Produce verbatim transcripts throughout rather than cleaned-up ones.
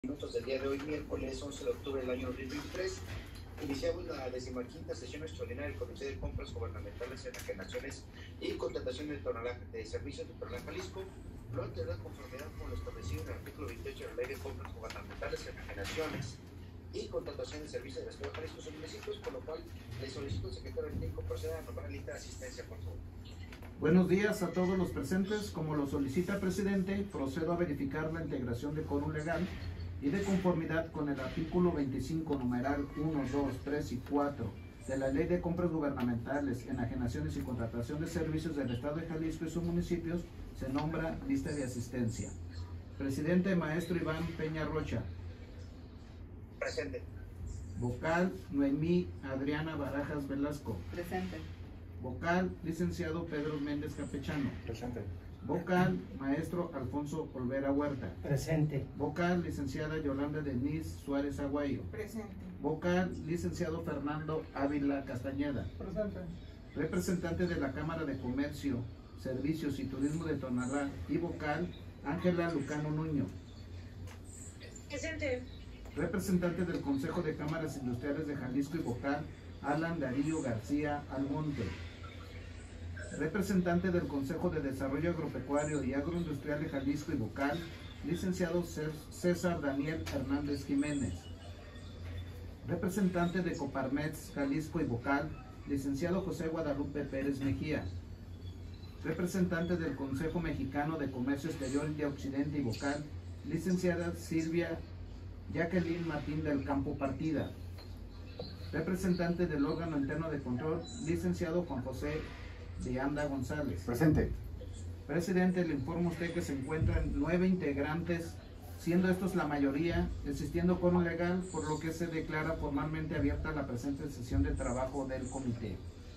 Minutos del día de hoy, miércoles once de octubre del año dos mil veintitrés, iniciamos la decimaquinta sesión extraordinaria del Comité de Compras Gubernamentales, Enajenaciones y Contrataciones de, Tonalá, de Servicios de Tonalá, Jalisco, lo anterior de conformidad con lo establecido en el artículo veintiocho de la Ley de Compras Gubernamentales, Enajenaciones y Contrataciones de Servicios del Estado de Jalisco son municipios, por lo cual le solicito al secretario técnico proceda a nombrar la lista de asistencia, por favor. Buenos días a todos los presentes. Como lo solicita el presidente, procedo a verificar la integración de quórum legal y de conformidad con el artículo veinticinco, numeral uno, dos, tres y cuatro de la Ley de Compras Gubernamentales, Enajenaciones y Contratación de Servicios del Estado de Jalisco y sus municipios, se nombra lista de asistencia. Presidente, maestro Iván Peña Rocha. Presente. Vocal, Noemí Adriana Barajas Velasco. Presente. Vocal, licenciado Pedro Méndez Campechano. Presente. Vocal, maestro Alfonso Olvera Huerta. Presente. Vocal, licenciada Yolanda Denise Suárez Aguayo. Presente. Vocal, licenciado Fernando Ávila Castañeda. Presente. Representante de la Cámara de Comercio, Servicios y Turismo de Tonalá y vocal, Ángela Lucano Nuño. Presente. Representante del Consejo de Cámaras Industriales de Jalisco y vocal, Alan Darío García Almonte. Representante del Consejo de Desarrollo Agropecuario y Agroindustrial de Jalisco y vocal, licenciado César Daniel Hernández Jiménez. Representante de Coparmex Jalisco y vocal, licenciado José Guadalupe Pérez Mejía. Representante del Consejo Mexicano de Comercio Exterior de Occidente y vocal, licenciada Silvia Jacqueline Martín del Campo Partida. Representante del órgano interno de control, licenciado Juan José de Anda González. Presente. Presidente, le informo a usted que se encuentran nueve integrantes, siendo estos la mayoría, existiendo quórum legal, por lo que se declara formalmente abierta la presente sesión de trabajo del comité.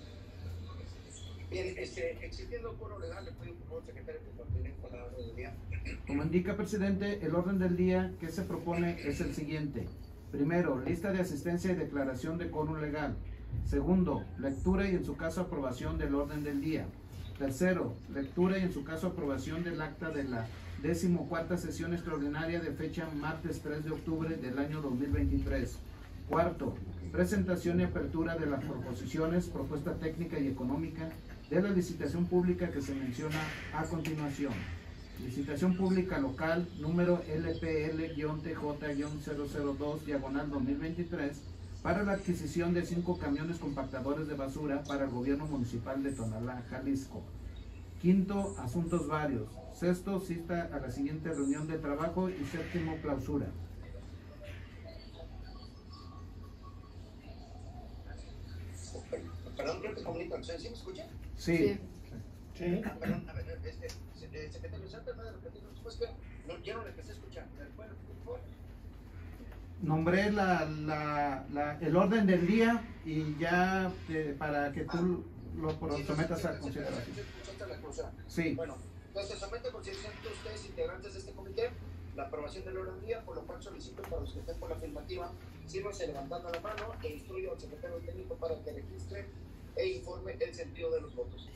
Bien, este, existiendo quórum legal, le pido por favor, secretario, que continúe con la orden del día. Como indica, presidente, el orden del día que se propone es el siguiente. Primero, lista de asistencia y declaración de quórum legal. Segundo, lectura y en su caso aprobación del orden del día. Tercero, lectura y en su caso aprobación del acta de la decimocuarta sesión extraordinaria de fecha martes tres de octubre del año dos mil veintitrés. Cuarto, presentación y apertura de las proposiciones, propuesta técnica y económica de la licitación pública que se menciona a continuación. Licitación pública local número L P L T J cero cero dos diagonal dos mil veintitrés para la adquisición de cinco camiones compactadores de basura para el gobierno municipal de Tonalá, Jalisco. Quinto, asuntos varios. Sexto, cita a la siguiente reunión de trabajo y séptimo, clausura. Perdón, creo que comunica, ¿sí me escucha? Sí. Sí. Perdón, a ver, este, secretario, ¿se puede repetir después que no, ya no le empecé a escuchar? Bueno, por favor. Nombré la, la, la, el orden del día y ya eh, para que tú lo Sí, sometas no, a sí, consideración. sí, sí, sí, la clausura. Sí. Bueno, entonces se somete a consideración de ustedes, integrantes de este comité, la aprobación del orden del día, por lo cual solicito para los que estén por la afirmativa, sírvanse levantando la mano e instruyo al secretario técnico para que registre e informe el sentido de los votos.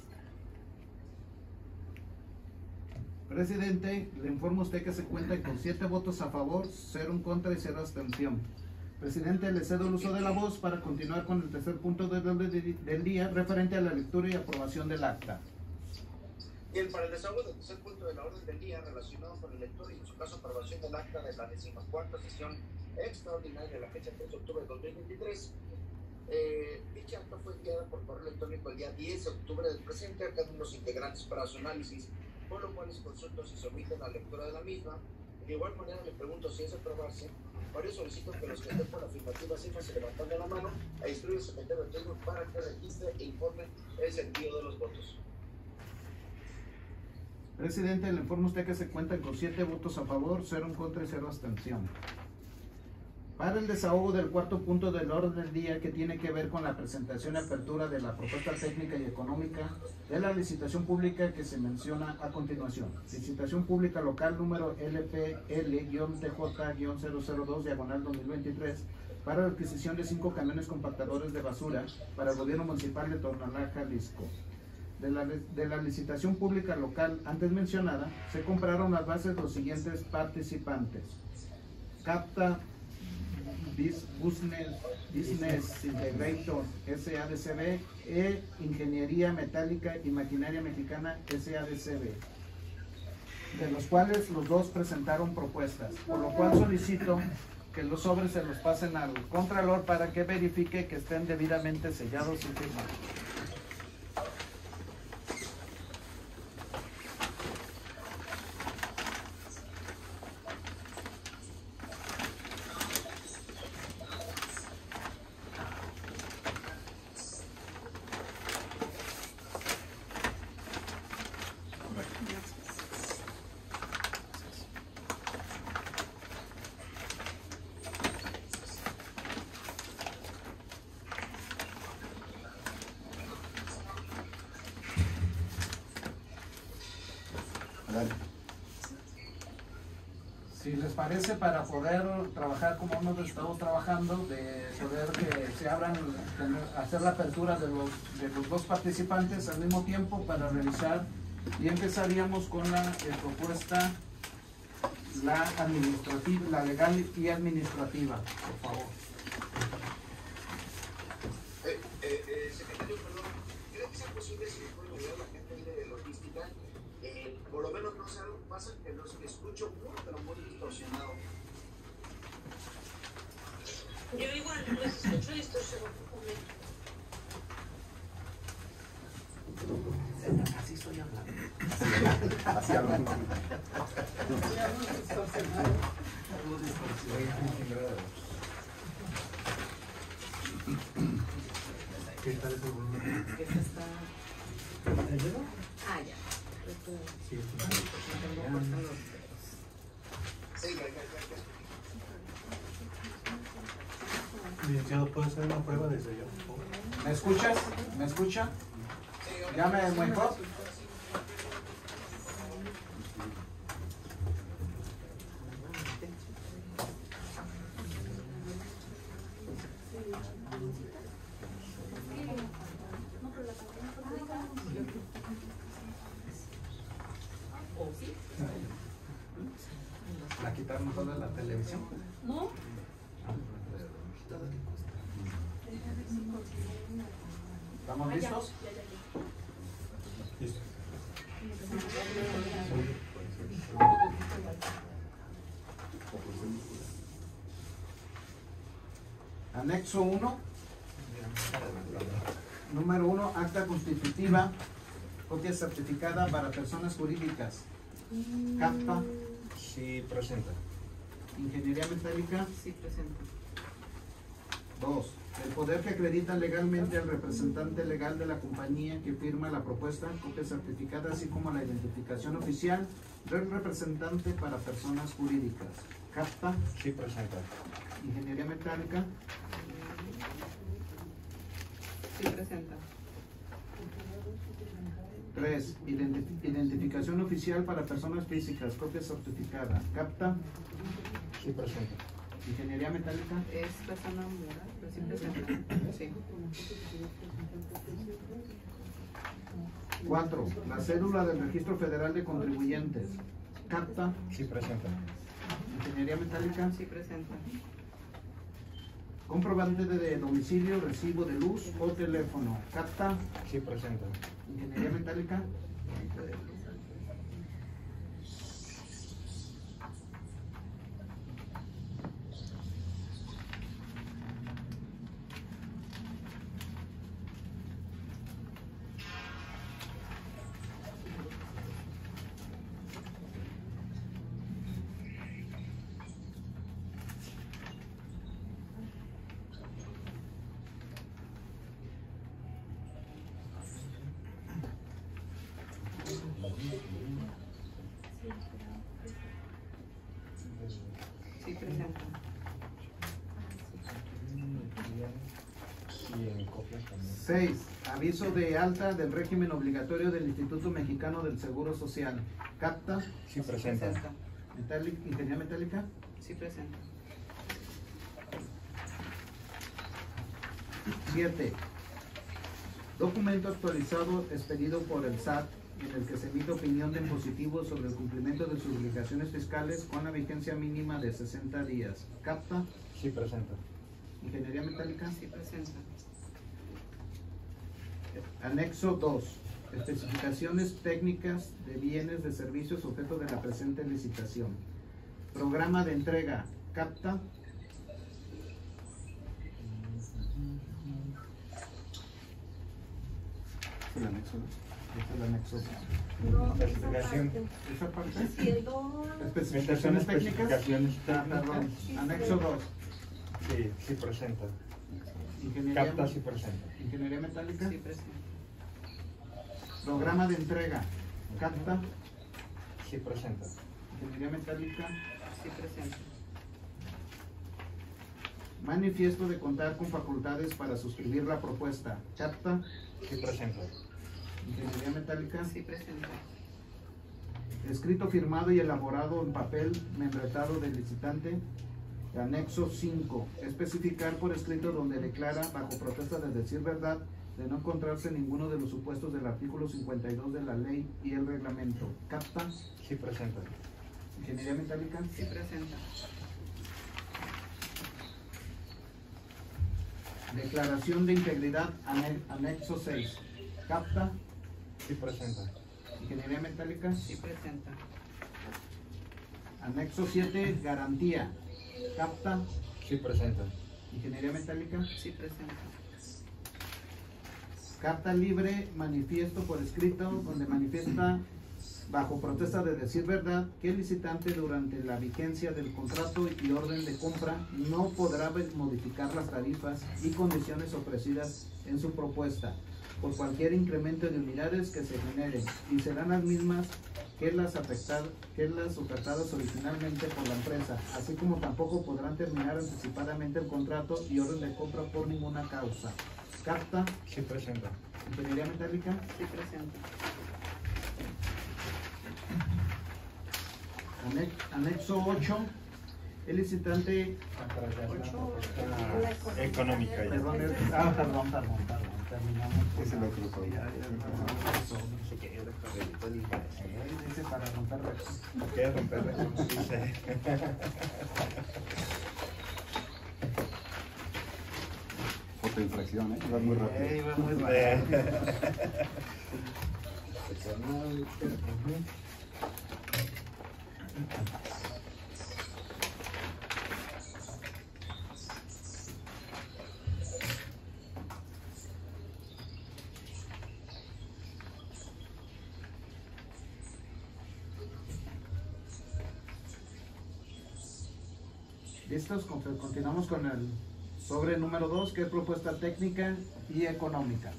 Presidente, le informo a usted que se cuenta con siete votos a favor, cero en contra y cero abstención. Presidente, le cedo el uso de la voz para continuar con el tercer punto del orden del día referente a la lectura y aprobación del acta. Bien, para el desahogo del tercer punto de la orden del día relacionado con el lector y en su caso aprobación del acta de la decimocuarta sesión extraordinaria de la fecha tres de octubre de dos mil veintitrés, eh, dicha acta fue enviada por correo electrónico el día diez de octubre del presente a cada uno de los integrantes para su análisis, por lo cual les consulto si se omite la lectura de la misma. De igual manera le pregunto si es aprobarse, por eso solicito que los que estén por la afirmativa cifras levantando la mano e instruye al secretario técnico para que registre e informe el sentido de los votos. Presidente, le informo a usted que se cuentan con siete votos a favor, cero en contra y cero abstención. Para el desahogo del cuarto punto del orden del día, que tiene que ver con la presentación y apertura de la propuesta técnica y económica de la licitación pública que se menciona a continuación. Licitación pública local número L P L T J cero cero dos diagonal dos mil veintitrés para la adquisición de cinco camiones compactadores de basura para el gobierno municipal de Tonalá, Jalisco. De la, de la licitación pública local antes mencionada, se compraron las bases de los siguientes participantes: Capta Business, Business Integrator S A D C B e Ingeniería Metálica y Maquinaria Mexicana S A D C B, de los cuales los dos presentaron propuestas, por lo cual solicito que los sobres se los pasen al Contralor para que verifique que estén debidamente sellados y firmados. Si les parece, para poder trabajar como nosotros estamos trabajando, de poder que se abran, tener, hacer la apertura de los, de los dos participantes al mismo tiempo para revisar, y empezaríamos con la eh, propuesta, la administrativa, la legal y administrativa, por favor. Eh, eh, eh, secretario, perdón, ¿cree que sea posible si me puede ayudar la gente de logística? Eh, por lo menos no sé, algo pasa que los escucho muy, pero muy distorsionado. Yo igual los escucho distorsionados. Así estoy hablando. Así hablando. ¿Qué tal ese volumen? Esta está. Ah, ya. Sí, Sí, ya, ya, ya, ya. licenciado, ¿puede hacer una prueba desde allá, por favor? ¿Me escuchas? ¿Me escucha? ¿Ya me mejor? ¿La quitaron toda la televisión? ¿No? ¿Estamos listos? Listo. Anexo uno. Número uno, acta constitutiva, copia certificada para personas jurídicas. Capta, Sí, presenta. Ingeniería Metálica. Sí, presenta. Dos, el poder que acredita legalmente al representante legal de la compañía que firma la propuesta, copia certificada, así como la identificación oficial del representante para personas jurídicas. Capta, Sí, presenta. Ingeniería Metálica. Sí, presenta. Tres, identi- identificación oficial para personas físicas, copia certificada. Capta, Sí, presenta. Ingeniería Metálica. Es persona moral, pero sí presenta. Sí. Cuatro, la cédula del Registro Federal de Contribuyentes. Capta, Sí, presenta. Ingeniería Metálica. Sí, presenta. Comprobante de domicilio, recibo de luz o teléfono. Capta, Sí, presenta. Ingeniería Metálica. Sí, presenta. Y en copias también. Seis, aviso de alta del régimen obligatorio del Instituto Mexicano del Seguro Social. Capta, Sí, presenta. Presenta. Metálica, Ingeniería Metálica. Sí, presenta. Siete, documento actualizado expedido por el S A T en el que se emite opinión de positivo sobre el cumplimiento de sus obligaciones fiscales con la vigencia mínima de sesenta días. ¿Capta? Sí presenta. Ingeniería Metálica. Sí presenta. Anexo dos. Especificaciones técnicas de bienes de servicios objeto de la presente licitación. Programa de entrega. ¿Capta? El anexo. Este es el anexo dos. No, esa Especificación. parte. ¿Esa parte? Haciendo. Especificaciones técnicas. Especificaciones Ah, técnicas. perdón. Anexo dos. Sí, sí presenta. Ingeniería, Capta sí presenta. Ingeniería Metálica. Sí presenta. Programa de entrega. ¿Capta? Sí presenta. Ingeniería Metálica. Sí presenta. Manifiesto de contar con facultades para suscribir la propuesta. ¿Capta? Sí presenta. Ingeniería Metálica. Sí presenta. Escrito firmado y elaborado en papel membretado del licitante. Anexo cinco. Especificar por escrito donde declara, bajo protesta de decir verdad, de no encontrarse ninguno de los supuestos del artículo cincuenta y dos de la ley y el reglamento. ¿Capta? Sí presenta. Ingeniería Metálica. Sí presenta. Declaración de integridad, ane- anexo seis. ¿Capta? Sí presenta. Ingeniería Metálica. Sí presenta. Anexo siete, garantía. ¿Capta? Sí presenta. Ingeniería Metálica. Sí presenta. Carta libre, manifiesto por escrito, donde manifiesta, bajo protesta de decir verdad, que el licitante durante la vigencia del contrato y orden de compra no podrá modificar las tarifas y condiciones ofrecidas en su propuesta por cualquier incremento de unidades que se generen, y serán las mismas que las, afectar, que las ofertadas originalmente por la empresa, así como tampoco podrán terminar anticipadamente el contrato y orden de compra por ninguna causa. Carta. Sí presenta. Ingeniería Metálica. Sí presenta. Anex- Anexo ocho. El licitante. Ocho. Ah, económica ya. Perdón, es- ah, perdón, perdón, perdón. Terminamos. Es el otro todo. Ya, ya, ya. Dice para romper récords. ¿Qué romper récords? Dice. Otra infracción, ¿eh? Va muy rápido. Eh, iba muy Eh, rápido. ¿Listos? Con- Continuamos con el sobre número dos, que es propuesta técnica y económica.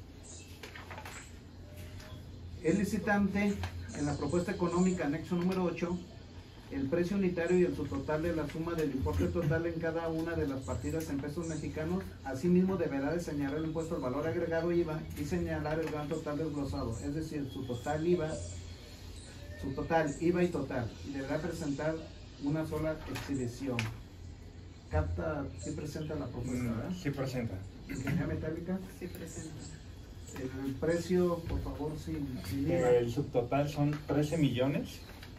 El licitante, en la propuesta económica, anexo número ocho, el precio unitario y el subtotal de la suma del importe total en cada una de las partidas en pesos mexicanos. Asimismo, deberá de señalar el impuesto al valor agregado I V A y señalar el gran total desglosado, es decir, su total I V A, su total I V A y total, y deberá presentar una sola exhibición. Capta, sí presenta la propuesta, ¿verdad? Sí presenta. Ingeniería Metálica. Sí presenta. El precio, por favor, sin, sin I V A. El subtotal son trece millones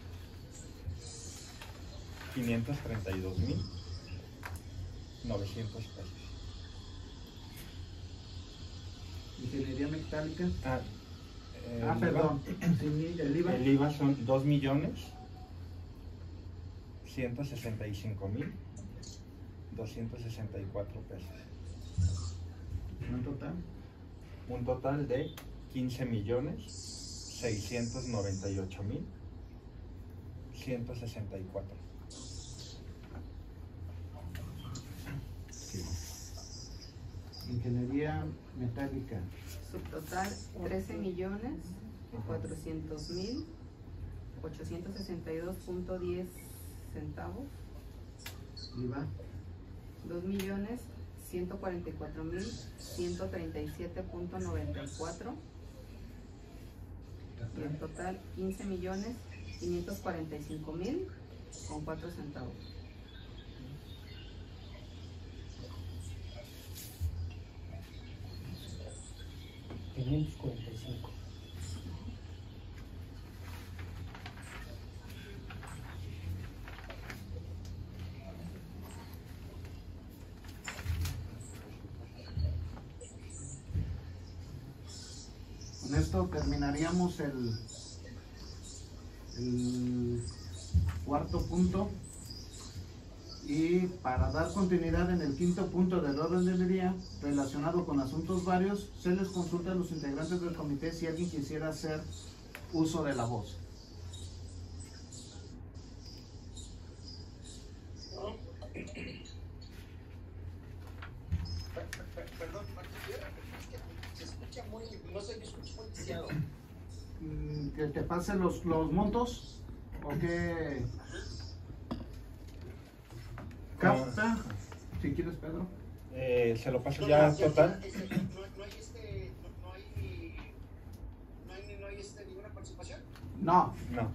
quinientos treinta y dos mil novecientos pesos. Ingeniería Metálica. Ah, el Ah, I V A- perdón. Sin I- el I V A. El I V A son dos millones ciento sesenta y cinco mil doscientos sesenta y cuatro pesos. En total. Un total de quince millones seiscientos noventa y ocho mil ciento sesenta y cuatro. Ingeniería Metálica. Subtotal trece millones cuatrocientos mil ochocientos sesenta y dos punto diez centavos. I V A. Dos millones ciento cuarenta y cuatro mil ciento treinta y siete punto noventa y cuatro. Y en total quince millones quinientos cuarenta y cinco mil con cuatro centavos. quinientos cuarenta y cinco. Con esto terminaríamos el, el cuarto punto. Y para dar continuidad en el quinto punto del orden del día, relacionado con asuntos varios, se les consulta a los integrantes del comité si alguien quisiera hacer uso de la voz. Perdón, se escucha muy, no sé, yo escucho muy viciado. ¿Que te pase los, los montos? ¿O qué? ¿Capta? Si quieres, Pedro. Eh, se lo paso No, ya no, total. ya, este, no, no hay este, no, no hay, no hay, no hay este, ninguna participación. No. No.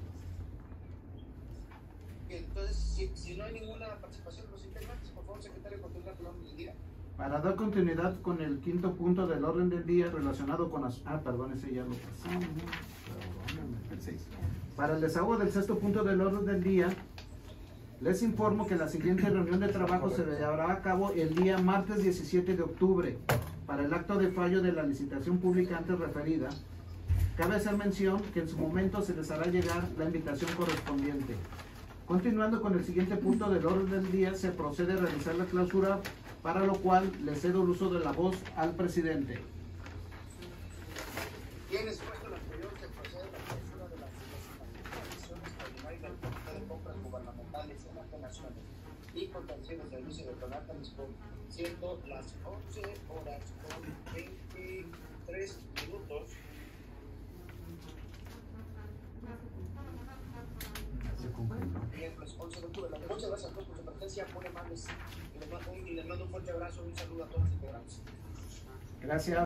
Bien, entonces, si, si no hay ninguna participación de los integrantes, por favor, secretario, continúa con el orden del día. Para dar continuidad con el quinto punto del orden del día relacionado con las... Ah, perdón, ese ya lo pasamos. Perdóname. El seis. Para el desahogo del sexto punto del orden del día, les informo que la siguiente reunión de trabajo se llevará a cabo el día martes diecisiete de octubre para el acto de fallo de la licitación pública antes referida. Cabe hacer mención que en su momento se les hará llegar la invitación correspondiente. Continuando con el siguiente punto del orden del día, se procede a realizar la clausura, para lo cual le cedo el uso de la voz al presidente. Bien expuesto lo anterior, se procede a la clausura de la sesión extraordinaria del Comité de Compras Gubernamentales en las Naciones y Contenciones de Servicio de Tonalá, siendo las once horas con veintitrés minutos. Bien, pues once de octubre. Muchas gracias a todos por su presencia, muy amables. Y les mando un fuerte abrazo y un saludo a todos los integrantes. Gracias.